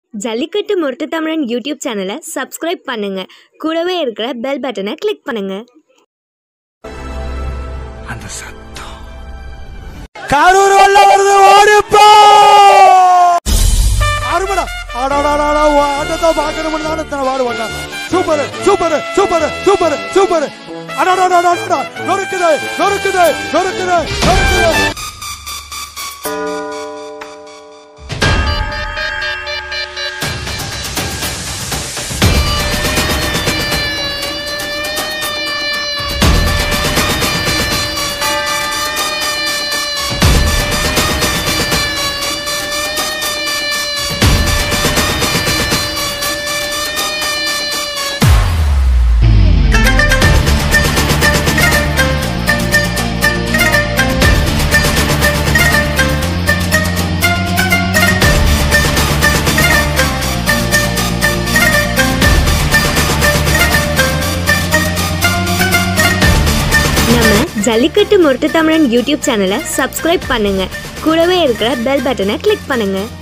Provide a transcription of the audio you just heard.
ஜல்லிக்கட்டு முரட்டு தமிழன் யூடியூப் சேனலை சப்ஸ்கிரைப் பண்ணுங்க. கூடவே இருக்கிற பெல் பட்டனை கிளிக் பண்ணுங்க. அந்த சத்தம் கரூர் வல்ல வருது, ஓடிப்போ அருமடா ஆடாடாடா ஆட்டத்தை பார்க்கணும்னு தான் இத்தனை பாடுவாங்க. Super super super super super அடாடாடாடா நொறுக்குது நொறுக்குது நொறுக்குது நொறுக்குது. ஜல்லிக்கட்டு முரட்டு தமிழன் யூடியூப் சேனலை சப்ஸ்கிரைப் பண்ணுங்க. கூடவே இருக்கிற பெல் பட்டனை கிளிக் பண்ணுங்க.